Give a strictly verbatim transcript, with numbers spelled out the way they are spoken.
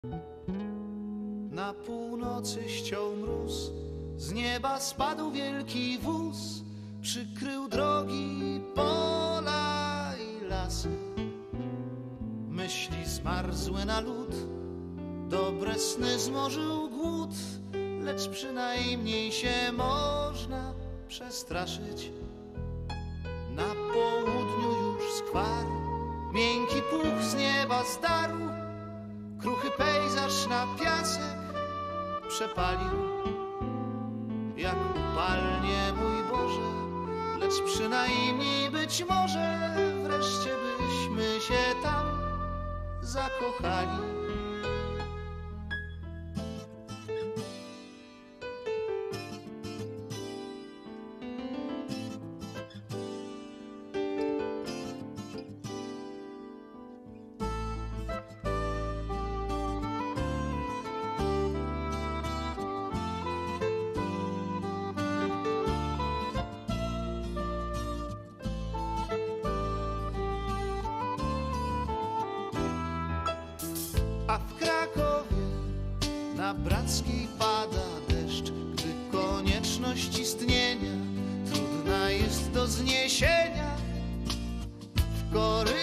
Na północy ściął mróz, z nieba spadł wielki wóz, przykrył drogi, pola i lasy. Myśli zmarzłe na lód, dobre sny zmorzył głód, lecz przynajmniej się można przestraszyć. Na południu już skwar, miękki puch z nieba zdarł, kruchy pejzaż na piasek przepalił. Jak upalnie, mój Boże, lecz przynajmniej być może wreszcie byśmy się tam zakochali. A w Krakowie na Brackiej pada deszcz, gdy konieczność istnienia trudna jest do zniesienia. W korytarzu